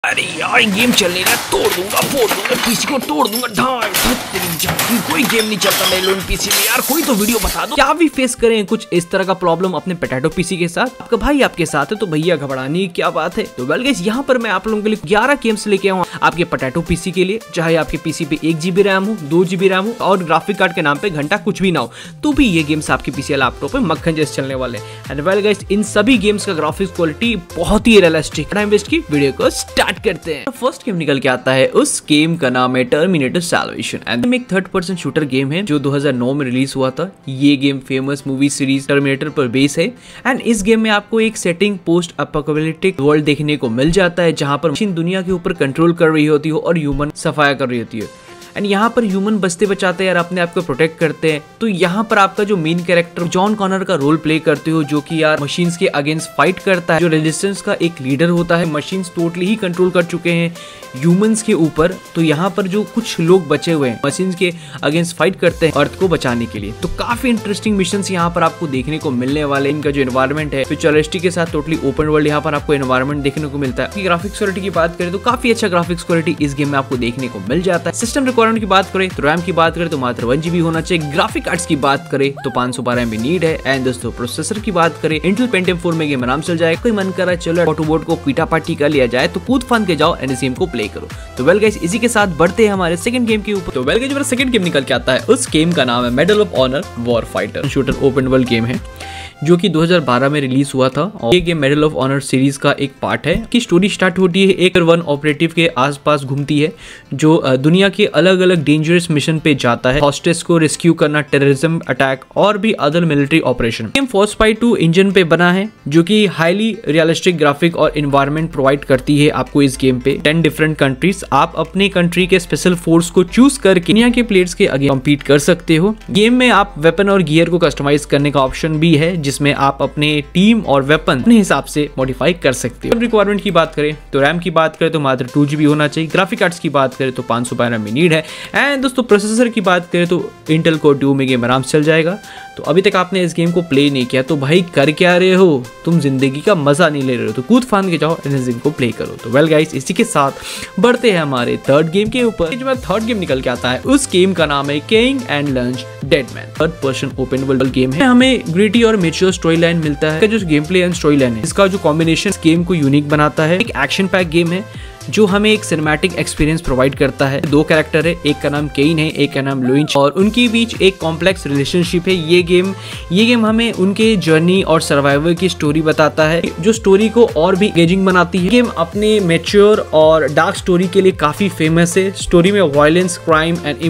अरे यार गेम चल नहीं रहा, तोड़ दूंगा फोड़ दूंगा पीसी को, तोड़ दूंगा ढाई तेरी। कोई गेम नहीं चलता मेरे लोन पीसी में यार, कोई तो वीडियो बता दो। क्या भी फेस करें कुछ इस तरह का प्रॉब्लम अपने पोटैटो पीसी के साथ, आपका भाई आपके साथ है तो भैया घबराने की क्या बात है। तो वेल गाइस यहाँ पर मैं आप लोगों के लिए 11 गेम्स लेके आऊँ आपके पोटैटो पीसी के लिए, चाहे आपके पीसी पे 1 GB रैम हो, 2 GB रैम हो और ग्राफिक कार्ड के नाम पे घंटा कुछ भी ना हो, तो भी ये गेम्स आपके पीसी लैपटॉप पे मक्खन जैसे चलने वाले हैं। एंड वेल गाइस इन सभी गेम्स का ग्राफिक्स क्वालिटी बहुत ही रियलिस्टिक। टाइम वेस्ट की वीडियो को स्टार्ट करते हैं। फर्स्ट गेम निकल के आता है, उस गेम का नाम है टर्मिनेटर सैल्वेशन एंड एक थर्ड पर्सन शूटर गेम है जो 2009 में रिलीज हुआ था। ये game famous movie series Terminator पर बेस है एंड इस गेम में आपको एक सेटिंग पोस्ट अपोकैलिप्टिक वर्ल्ड देखने को मिल जाता है जहां पर मशीन दुनिया के ऊपर कंट्रोल कर रही होती हो और ह्यूमन सफाया कर रही होती है एंड यहाँ पर ह्यूमन बचते बचाते हैं और अपने आप को प्रोटेक्ट करते हैं। तो यहाँ पर आपका जो मेन कैरेक्टर जॉन कॉनर का रोल प्ले करते हो, जो कि यार मशीन्स के अगेंस्ट फाइट करता है, जो रेजिस्टेंस का एक लीडर होता है। मशीन्स टोटली ही कंट्रोल कर चुके हैं ह्यूमंस के ऊपर, तो यहाँ पर जो कुछ लोग बचे हुए हैं मशीन्स के अगेंस्ट फाइट करते हैं अर्थ को बचाने के लिए। तो काफी इंटरेस्टिंग मिशंस यहाँ पर आपको देखने को मिलने वाले। इनका जो एनवायरमेंट है फ्यूचरिस्टिक के साथ टोटली ओपन वर्ल्ड यहाँ पर आपको एनवायरमेंट देखने को मिलता है। ग्राफिक्स क्वालिटी की बात करें तो काफी अच्छा ग्राफिक्स क्वालिटी इस गेम में आपको देखने को मिल जाता है। सिस्टम रिक्वायरमेंट की बात करें तो रैम की बात करें तो मात्र 1 GB होना चाहिए। ग्राफिक कार्ड्स की बात करें तो 512 MB नीड है। एंड दोस्तों प्रोसेसर की बात करें इंटेल पेंटियम 4 में गेम आराम चल जाएगा। कोई मन करा चलो ऑटोबोट को पीटा पार्टी कर लिया जाए तो कूद फान के जाओ एंड इस गेम को प्ले करो। तो वेल गाइस इसी के साथ बढ़ते हैं हमारे सेकंड गेम के ऊपर। तो वेल गाइस जो सेकंड गेम निकल के आता है उस गेम का नाम है Medal of Honor Warfighter shooter open world game है जो कि 2012 में रिलीज हुआ था। और ये game Medal of Honor series का एक पार्ट है कि स्टोरी स्टार्ट होती है एक वन ऑपरेटिव के आसपास घूमती है जो दुनिया के अलग अलग डेंजरस मिशन पे जाता है, हॉस्टेस को रेस्क्यू करना, टेररिज्म अटैक और भी अदर मिलिट्री ऑपरेशन। गेम फोर्सपाई 2 इंजन पे बना है जो कि हाईली रियलिस्टिक ग्राफिक और एनवायरनमेंट प्रोवाइड करती है आपको इस गेम पे। 10 डिफरेंट कंट्रीज, आप अपने कंट्री के स्पेशल फोर्स को चूज करके दुनिया के प्लेयर्स के आगे कम्पीट कर सकते हो। गेम में आप वेपन और गियर को कस्टमाइज करने का ऑप्शन भी है जिसमें आप अपने टीम और वेपन अपने हिसाब से मॉडिफाई कर सकते हो। रिक्वायरमेंट की बात करें तो रैम की बात करें तो मात्र 2 GB होना चाहिए। ग्राफिक कार्ड्स की बात करें तो 512 MB नीड है। एंड दोस्तों प्रोसेसर की बात करें तो इंटेल कोर 2 में गेम आराम से चल जाएगा। तो अभी तक आपने इस गेम को प्ले नहीं किया तो भाई कर क्या रहे हो, तुम जिंदगी का मजा नहीं ले रहे हो, तो कूद फान के जाओ इस गेम को प्ले करो। तो वेल गाइस इसी के साथ बढ़ते हैं हमारे थर्ड गेम के ऊपर। जो थर्ड गेम निकल के आता है उस गेम का नाम है Kane and Lynch Dead Men. Third person open world game है। हमें ग्रिटी और मैच्योर स्टोरी लाइन मिलता है। जो gameplay and storyline है इसका जो कॉम्बिनेशन गेम को यूनिक बनाता है। एक एक्शन पैक गेम है जो हमें एक सिनेमैटिक एक्सपीरियंस प्रोवाइड करता है। 2 कैरेक्टर है, एक का नाम केन है, एक का नाम लुइंच, और उनके बीच एक कॉम्प्लेक्स रिलेशनशिप है। ये गेम हमें उनके जर्नी और सर्वाइवल की स्टोरी बताता है जो स्टोरी को और भी एंगेजिंग बनाती है। गेम अपने मैच्योर और डार्क स्टोरी के लिए काफी फेमस है। स्टोरी में violence, crime and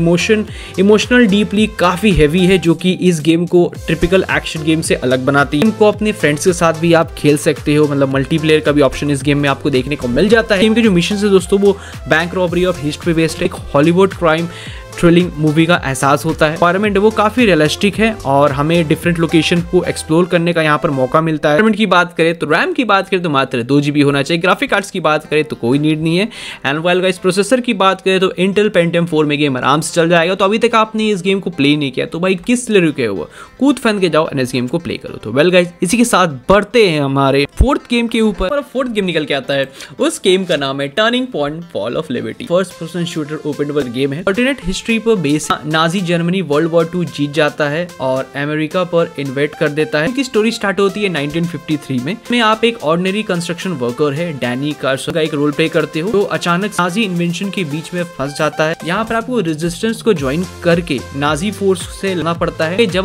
emotional deeply काफी हैवी है जो कि इस गेम को टिपिकल एक्शन गेम से अलग बनाती है। गेम को अपने फ्रेंड्स के साथ भी आप खेल सकते हो, मतलब मल्टीप्लेयर का भी ऑप्शन इस गेम में आपको देखने को मिल जाता है। गेम के जो मिशन से दोस्तों वो bank robbery of history based एक हॉलीवुड क्राइम थ्रिलिंग मूवी का एहसास होता है। एनवायरनमेंट वो काफी रियलिस्टिक है और हमें डिफरेंट लोकेशन को एक्सप्लोर करने का यहाँ पर मौका मिलता है। एनवायरनमेंट की बात करें तो रैम की बात करें तो मात्र 2 GB होना चाहिए। ग्राफिक कार्ड्स की बात करें तो कोई नीड नहीं है। एंड वेल गाइस प्रोसेसर की बात करें तो इंटेल पेंटियम 4 में गेम आराम से चल जाएगा। तो अभी तक आपने इस गेम को प्ले नहीं किया तो भाई किस लिए रुके हो, कूद फन के जाओ एंड इस गेम को प्ले करो। तो वेल गाइस इसी के साथ बढ़ते हैं हमारे फोर्थ गेम के ऊपर। फोर्थ गेम निकल के आता है उस गेम का नाम है Turning Point Fall of Liberty. First person shooter open world game है। अल्टरनेट हिस्ट्री पर base Nazi Germany World War 2 जीत जाता है और अमेरिका पर इन्वेट कर देता है। इनकी स्टोरी स्टार्ट होती है 1953 में आप एक ऑर्डिनरी कंस्ट्रक्शन वर्कर है डैनी कार्सन का एक रोल प्ले करते हो तो अचानक नाजी इन्वेंशन के बीच में फंस जाता है। यहाँ पर आपको रेजिस्टेंस को ज्वाइन करके नाजी फोर्स से लड़ना पड़ता है। जब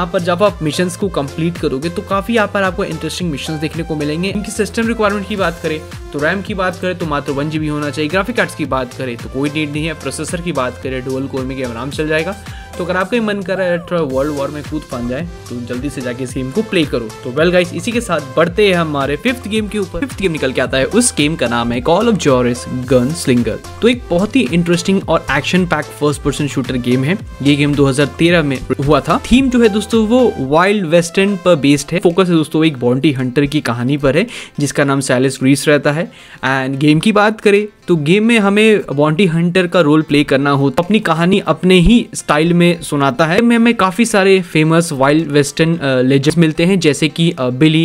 आप मिशंस को कंप्लीट करोगे तो काफी यहाँ पर आपको इंटरेस्टिंग मिशंस देखने को मिलेंगे। इनकी सिस्टम रिक्वायरमेंट की बात करें तो रैम की बात करें तो मात्र 1 GB होना चाहिए। ग्राफिक कार्ड्स की बात करें तो कोई नीड नहीं है। प्रोसेसर की बात करें डुअल कोर में गेम आराम चल जाएगा। तो अगर आपका मन कर रहा है थोड़ा वर्ल्ड वॉर में कूद फान जाए तो जल्दी से जाके इस गेम को प्ले करो। तो वेल गाइस इसी के साथ बढ़ते हैं हमारे फिफ्थ गेम के ऊपर। फिफ्थ गेम निकल के आता है उस गेम का नाम है Call of Juarez Gunslinger. तो एक बहुत ही इंटरेस्टिंग और action pack first person shooter game है। ये गेम 2013 में हुआ था। थीम जो है दोस्तों वो वाइल्ड वेस्टर्न पर बेस्ड है। फोकस है दोस्तों एक बाउंटी हंटर की कहानी पर है जिसका नाम सैलिस ग्रीस रहता है। एंड गेम की बात करें तो गेम में हमें बाउंटी हंटर का रोल प्ले करना हो तो अपनी कहानी अपने ही स्टाइल में सुनाता है। में हमें काफी सारे फेमस वाइल्ड वेस्टर्न लेजेंड्स मिलते हैं जैसे कि बिली,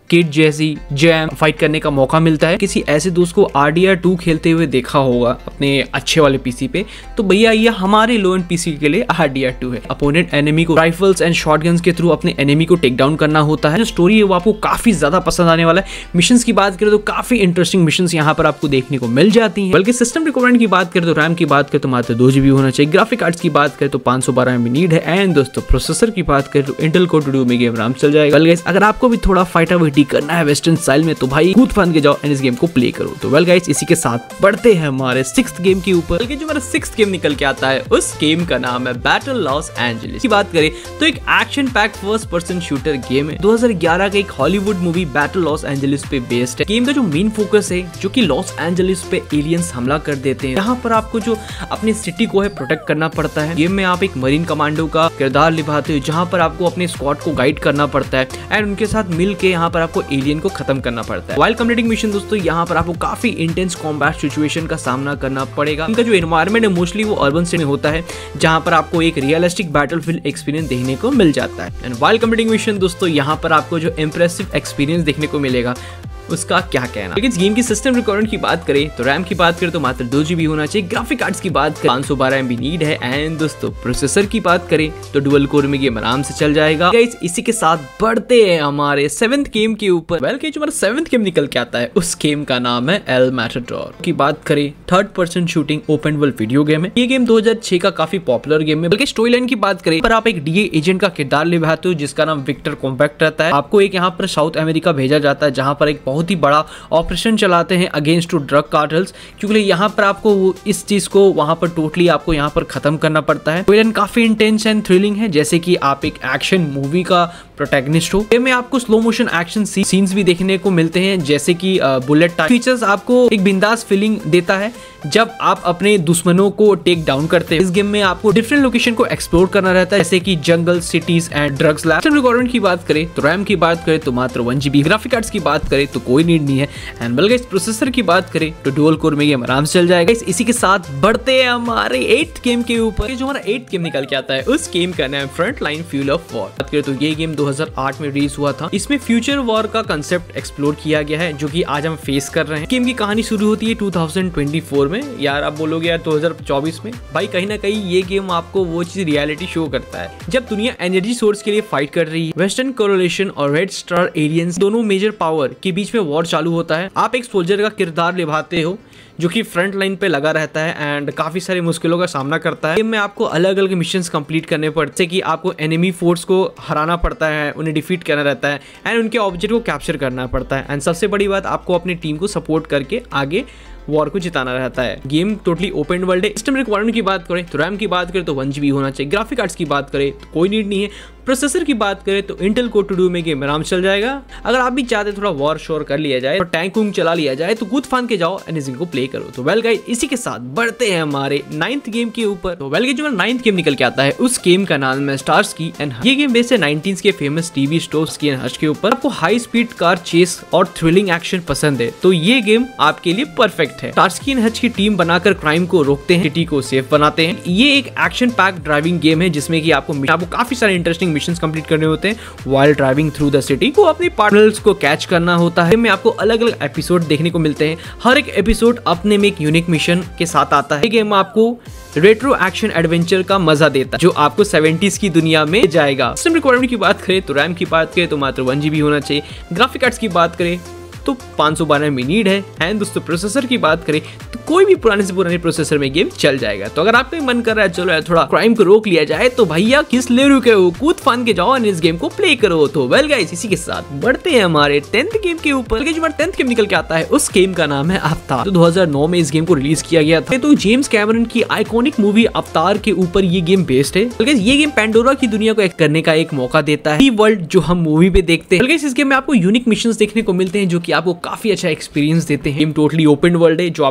किड जैसी जैम फाइट करने का मौका मिलता है। किसी ऐसे दोस्त को RDR2 खेलते हुए देखा होगा अपने अच्छे वाले पीसी पे, तो भैया ये हमारे लो एंड पीसी के लिए RDR2 है। अपोनेंट एनिमी को राइफल्स एंड शॉटगन्स के थ्रू अपने एनिमी को टेक डाउन करना होता है। जो स्टोरी है वो आपको काफी ज्यादा पसंद आने वाला है। मिशंस की बात करें तो काफी इंटरेस्टिंग मिशंस यहाँ पर आपको देखने को मिल जाती हैं। बल्कि सिस्टम रिक्वायरमेंट की बात करें तो रैम की बात करें तो मात्र 2 GB होना चाहिए। ग्राफिक कार्ड्स की बात करें तो 512 MB नीड है। एंड दोस्तों प्रोसेसर की बात करें तो इंटेल कोर 2 में गेम आराम चल जाएगा। वेल गाइस, अगर आपको भी थोड़ा फाइटाबिलिटी करना है वेस्टर्न स्टाइल में तो भाई कूद फान के जाओ एंड इस गेम को प्ले करो। तो वेल गाइस, इसी के साथ बढ़ते हैं हमारे 6th गेम के ऊपर। बल्कि जो हमारा 6th गेम निकल के आता है उस गेम का नाम है बैटल लॉस एंजलिस। की बात करें तो एक action pack first person shooter game है। 2011 का एक Hollywood movie Battle Los Angeles पे बेस्ड है। गेम का जो मेन फोकस है जो कि लॉस एंजलिस पे एलियंस हमला कर देते हैं। यहाँ पर आपको जो अपनी सिटी को है प्रोटेक्ट करना पड़ता है। गेम में आप एक मरीन कमांडो का किरदार निभाते हो जहाँ पर आपको अपने स्क्वाड को गाइड करना पड़ता है एंड उनके साथ मिल के यहाँ पर आपको एलियन को खत्म करना पड़ता है। वाइल कंप्लीटिंग मिशन दोस्तों यहाँ पर आपको काफी इंटेंस कॉम्बैट सिचुएशन का सामना करना पड़ेगा। इनका जो एनवायरनमेंट है मोस्टली वो अर्बन सिटी में होता है जहाँ पर आपको एक रियलिस्टिक बैटलफील्ड एक्सपीरियंस देखने को मिल जाता है। एंड वाइल कंप्लीटिंग मिशन दोस्तों यहाँ पर आपको जो इंप्रेसिव एक्सपीरियंस देखने को मिलेगा उसका क्या कहना। लेकिन इस गेम की सिस्टम रिक्वायरमेंट की बात करें तो रैम की बात करें तो मात्र 2 GB होना चाहिए। ग्राफिक कार्ड्स की बात करें 512 MB नीड है। एंड दोस्तों प्रोसेसर की बात करें तो डुअल कोर में गेम आराम से चल जाएगा। गाइस, इसी के साथ बढ़ते हैं हमारे 7th गेम के ऊपर। वेल गाइस, जो हमारा 7th गेम निकल के आता है उस गेम का नाम है एल मैटाडोर। की बात करें 3rd person shooting open world video game है। ये गेम 2006 का काफी पॉपुलर गेम है। बल्कि स्टोरी लाइन की बात करें पर आप एक DEA एजेंट का किरदार निभाते हो जिसका नाम विक्टर कॉम्पैक्ट रहता है। आपको एक यहाँ पर साउथ अमेरिका भेजा जाता है जहाँ पर एक बहुत ही बड़ा ऑपरेशन चलाते हैं अगेंस्ट टू ड्रग कार्टल्स, क्योंकि यहाँ पर आपको इस चीज को वहां पर टोटली आपको यहाँ पर खत्म करना पड़ता है। विलन काफी इंटेंस एंड थ्रिलिंग है जैसे कि आप एक एक्शन मूवी का प्रोटैगनिस्ट हो। गेम में आपको स्लो मोशन एक्शन सीन्स भी देखने को मिलते हैं जैसे कि बुलेट टाइप फीचर्स आपको एक बिंदास फीलिंग देता है जब आप अपने दुश्मनों को टेक डाउन करते हैं। इस गेम में आपको डिफरेंट लोकेशन को एक्सप्लोर करना रहता है जैसे कि जंगल, cities and drugs lab. Requirement की बात करें तो रैम की बात करें तो मात्र 1 GB। ग्राफिक कार्ड्स की बात करें तो कोई नीड नहीं है। एंड बल्कि प्रोसेसर की बात करें तो डुअल कोर में गेम आराम से चल जाएगा। इसी के साथ बढ़ते हैं हमारे 8th गेम के ऊपर। जो हमारा 8th गेम निकल के आता है उस गेम का नाम Front Line Fuel of War. बात करें तो ये गेम 2008 में रिलीज हुआ था। इसमें फ्यूचर वॉर का कंसेप्ट एक्सप्लोर किया गया है जो कि आज हम फेस कर रहे हैं। गेम की कहानी शुरू होती है 2024 में। यार आप बोलोगे यार 2024 में, भाई कहीं ना कहीं ये गेम आपको वो चीज रियलिटी शो करता है जब दुनिया एनर्जी सोर्स के लिए फाइट कर रही है। वेस्टर्न कोलिशन और रेड स्टार एलियंस दोनों मेजर पावर के बीच में वॉर चालू होता है। आप एक सोल्जर का किरदार निभाते हो जो कि फ्रंट लाइन पे लगा रहता है एंड काफी सारी मुश्किलों का सामना करता है। गेम में आपको अलग अलग मिशंस कंप्लीट करने पड़ते हैं कि आपको एनिमी फोर्स को हराना पड़ता है, उन्हें डिफीट करना रहता है एंड उनके ऑब्जेक्ट को कैप्चर करना पड़ता है। एंड सबसे बड़ी बात, आपको अपनी टीम को सपोर्ट करके आगे वॉर को जिताना रहता है। गेम टोटली ओपन वर्ल्ड है। सिस्टम रिक्वायरमेंट की बात करें तो रैम की बात करें तो 1 GB होना चाहिए। ग्राफिक कार्ड्स की बात करें तो कोई नीड नहीं है। प्रोसेसर की बात करें तो इंटेल कोर 2 में गेम आराम चल जाएगा। अगर आप भी चाहते थोड़ा वॉर शोर कर लिया जाए और टैंक वूंक चला लिया जाए तो कूद फान के जाओ एंड इस गेम को प्ले करो। तो वेल गाइस, इसी के साथ बढ़ते हैं हमारे 9th गेम के ऊपर। तो वेल गाइस, जो 9th गेम निकल के आता है उस गेम का नाम है स्टार्स्की एंड हच। ये गेम बेस्ड है 19s के famous TV show Starsky and Hutch के ऊपर। आपको हाई स्पीड कार चेस और थ्रिलिंग एक्शन पसंद है तो ये गेम आपके लिए परफेक्ट है। स्टार्स्की एंड हच की टीम बनाकर क्राइम को रोकते हैं, सिटी को सेफ बनाते हैं। ये एक एक्शन पैक ड्राइविंग गेम है जिसमें कि आपको काफी सारे इंटरेस्टिंग मिशंस कंप्लीट करने होते हैं while driving through the city. को अपने पार्टनर्स को कैच करना होता है। में आपको अलग अलग एपिसोड देखने को मिलते हैं। हर एक एपिसोड अपने में एक यूनिक मिशन के साथ आता है। ये गेम आपको रेट्रो एक्शन एडवेंचर का मजा देता है जो आपको 70s की दुनिया में जाएगा। सिस्टम रिक्वायरमेंट की बात करें तो रैम की बात करें तो मात्र 1 GB होना चाहिए। ग्राफिक कार्ड्स की बात करें तो 512 MB नीड है। एंड दोस्तों प्रोसेसर की बात करें तो कोई भी पुराने से पुराने प्रोसेसर में गेम चल जाएगा। तो अगर आपका मन कर रहा है चलो यार थोड़ा क्राइम को रोक लिया जाए तो भैया किस ले रुके हो, कूद फान के जाओ और इस गेम को प्ले करो। तो वेल गाइस, इसी के साथ बढ़ते हैं हमारे 10th गेम के ऊपर। जो हमारा 10th गेम निकल के आता है उस गेम का नाम है अवतार। तो 2009 में इस गेम को रिलीज किया गया था। तो जेम्स कैमरन की आइकॉनिक मूवी अवतार के ऊपर ये गेम बेस्ड है। ये गेम पैंडोरा की दुनिया को एक करने का एक मौका देता है, वर्ल्ड जो हम मूवी पे देखते हैं। इस गेम में आपको यूनिक मिशंस देखने को मिलते हैं जो कि आपको काफी अच्छा एक्सपीरियंस देते हैं। गेम टोटली ओपन वर्ल्ड है जो आपको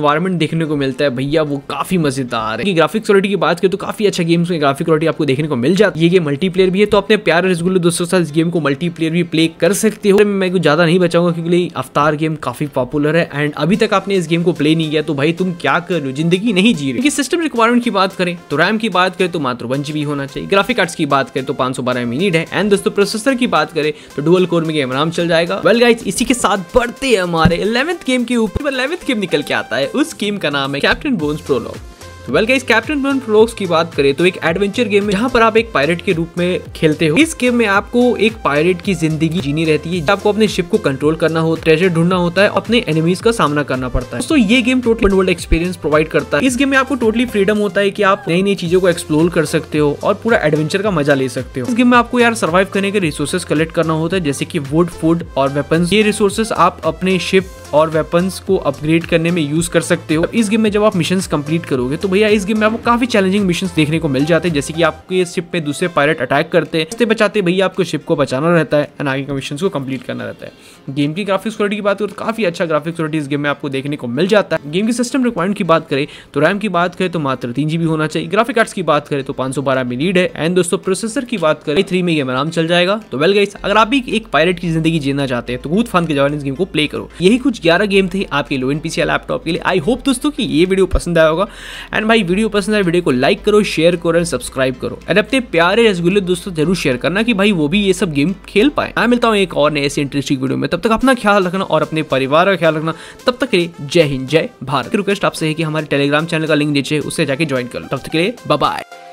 एनवायरमेंट देखने को मिलता है भैया वो काफी मजेदार है। ग्राफिक्स क्वालिटी की बात करें तो काफी अच्छा गेम्स में ग्राफिक क्वालिटी आपको देखने को मिल जाती है। ये गेम मल्टीप्लेयर भी है, तो अपने प्यारे रसगुल्ले दोस्तों के साथ इस गेम को मल्टीप्लेयर भी प्ले कर सकते हो। मैं कुछ ज्यादा नहीं बचाऊंगा क्योंकि अवतार गेम काफी पॉपुलर है एंड अभी तक आपने इस गेम को प्ले नहीं किया तो भाई तुम क्या कर रहे हो, जिंदगी नहीं जी रहे। सिस्टम रिक्वायरमेंट की बात करें तो रैम की बात करें तो मात्र 1 GB होना चाहिए। ग्राफिक कार्ड्स की बात करें तो 512 MB नीड है एंड दोस्तों प्रोसेसर की बात करें तो डुअल कोर में गेम आराम चल जाएगा। वेल गाइस, इसी के साथ बढ़ते हैं हमारे 11th गेम के ऊपर। 11th गेम निकल के आता है, उस गेम का नाम है Captain Bones Prologue. Well guys, Captain Bones Prologue की बात करें तो एक एडवेंचर गेम है जहां पर आप एक पायरेट के रूप में खेलते हो। इस गेम में आपको एक पायरेट की जिंदगी जीनी रहती है, आपको अपने शिप को कंट्रोल करना होता है, ट्रेजर ढूंढना होता है, अपने एनिमीज का सामना करना पड़ता है। दोस्तों ये game total world experience provide करता है। इस गेम में आपको टोटली फ्रीडम होता है कि आप नई नई चीजों को एक्सप्लोर कर सकते हो और पूरा एडवेंचर का मजा ले सकते हो। इस गेम में आपको यार सर्वाइव करने के रिसोर्सेज कलेक्ट करना होता है, जैसे कि वुड, फूड और वेपन्स। ये रिसोर्सेज आप अपने शिप और वेपन्स को अपग्रेड करने में यूज कर सकते हो। इस गेम में जब आप मिशंस कंप्लीट करोगे तो भैया इस गेम में आपको काफी चैलेंजिंग मिशंस देखने को मिल जाते हैं, जैसे कि आपके शिप पे दूसरे पायरेट अटैक करते हैं, इससे बचाते भैया आपको शिप को बचाना रहता है एंड आगे के मिशंस को कंप्लीट करना रहता है। गेम की ग्राफिक्स क्वालिटी की बात करें तो काफी अच्छा ग्राफिक्स क्वालिटी इस गेम में आपको देखने को मिल जाता है। गेम की सिस्टम रिक्वायरमेंट की बात करें तो रैम की बात करें तो मात्र 3 GB होना चाहिए। ग्राफिक कार्ड्स की बात करें तो 512 MB नीड है एंड दोस्तों प्रोसेसर की बात करें 3 में गेम आराम चल जाएगा। तो वेल गाइस, अगर आप भी एक पायरेट की जिंदगी जीना चाहते हैं तो कूद फान के जवान इस गेम को प्ले करो। यही कुछ 11 गेम थे आपके लो एंड पीसी लैपटॉप के लिए। आई होप दोस्तों कि ये वीडियो पसंद आया होगा एंड भाई वीडियो पसंद आए वीडियो को लाइक करो, शेयर करो एंड सब्सक्राइब करो एंड अपने प्यारे रसगुल्ले दोस्तों जरूर शेयर करना कि भाई वो भी ये सब गेम खेल पाए। मैं मिलता हूँ एक और नए ऐसे इंटरेस्टिंग वीडियो में, तब तक अपना ख्याल रखना और अपने परिवार का ख्याल रखना। तब तक के लिए जय हिंद जय भारत। रिक्वेस्ट आपसे है कि हमारे टेलीग्राम चैनल का लिंक नीचे उससे जाके ज्वाइन कर लो। तब तक के लिए बाय बाय।